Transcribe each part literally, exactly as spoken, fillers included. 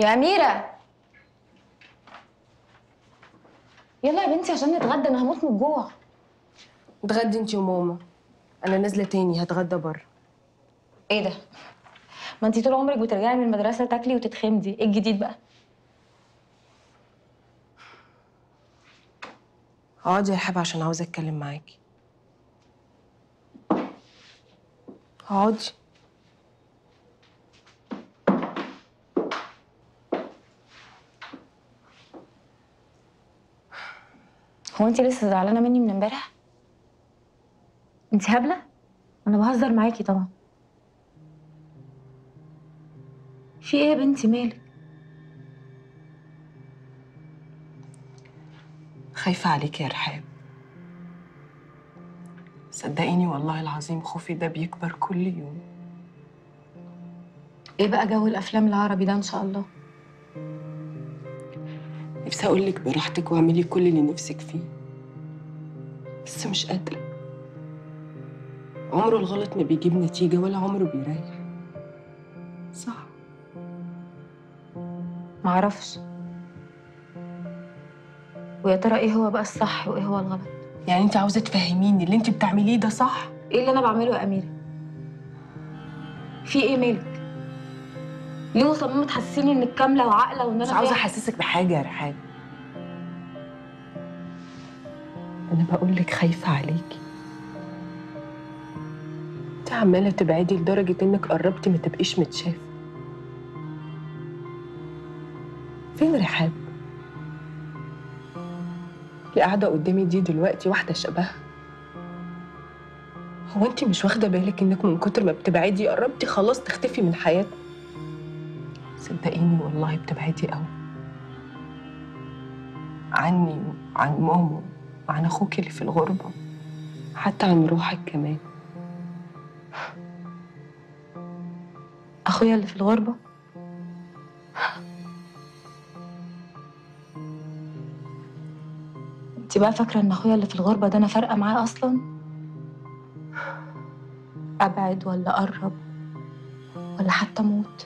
يا أميرة، يلا يا بنتي عشان نتغدى، أنا هموت من الجوع. اتغدي انتي وماما، أنا نازلة تاني هتغدى بره. إيه ده؟ ما أنتي طول عمرك بترجعي من المدرسة تاكلي وتتخمدي، إيه الجديد بقى؟ اقعدي يا رحاب عشان عاوزة أتكلم معاكي. اقعدي. هو أنتي لسه زعلانة مني من امبارح؟ أنتي هبلة؟ أنا بهزر معاكي طبعا. في إيه يا بنتي مالك؟ خايفة عليكي يا رحاب. صدقيني والله العظيم خوفي ده بيكبر كل يوم. إيه بقى جو الأفلام العربي ده إن شاء الله؟ نفسي أقولك براحتك واعملي كل اللي نفسك فيه، بس مش قادرة. عمره الغلط ما بيجيب نتيجة ولا عمره بيريح. صح؟ معرفش. ويا ترى إيه هو بقى الصح وإيه هو الغلط؟ يعني انت عاوزة تفهميني اللي انت بتعمليه ده صح؟ إيه اللي أنا بعمله يا أميرة؟ في إيه مالك؟ ليه مصممة تحسسيني إنك كاملة وعاقلة وإن أنا مش عاوزة فيها- أحسسك بحاجة يا رحاب. أنا بقولك خايفة عليكي. انت عمالة تبعدي لدرجة إنك قربتي ما تبقيش متشافة. فين رحاب؟ اللي قاعدة قدامي دي دلوقتي واحدة شبهها. هو انت مش واخدة بالك إنك من كتر ما بتبعدي قربتي خلاص تختفي من حياتنا؟ صدقيني والله بتبعدي قوي عني وعن ماما وعن أخوك اللي في الغربة، حتى عن روحك كمان. أخويا اللي في الغربة؟ انت بقى فاكرة ان اخويا اللي في الغربة ده انا فارقة معاه اصلا؟ ابعد ولا اقرب ولا حتى اموت؟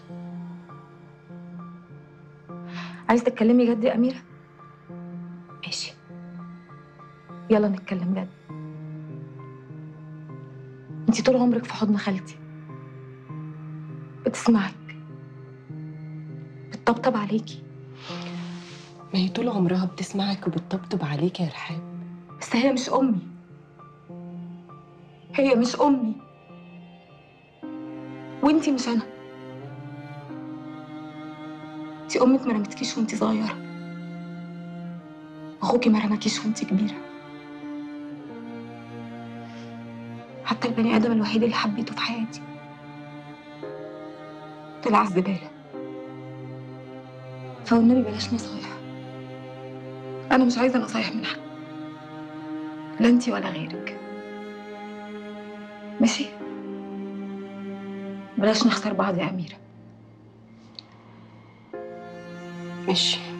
عايز تتكلمي جد يا أميرة؟ ماشي، يلا نتكلم جد. انت طول عمرك في حضن خالتي، بتسمعك، بتطبطب عليكي. ما هي طول عمرها بتسمعك وبتطبطب عليك يا رحاب. بس هي مش امي، هي مش امي، وانتي مش انا. انتي امك ما رمتكيش وانتي صغيرة، اخوكي ما رماكيش وانتي كبيرة. حتى البني ادم الوحيد اللي حبيته في حياتي طلع الزبالة. فوالنبي بلاش نصايح، انا مش عايزة نصايح من حد، لا انتي ولا غيرك. ماشي؟ بلاش نخسر بعض يا أميرة. ماشي.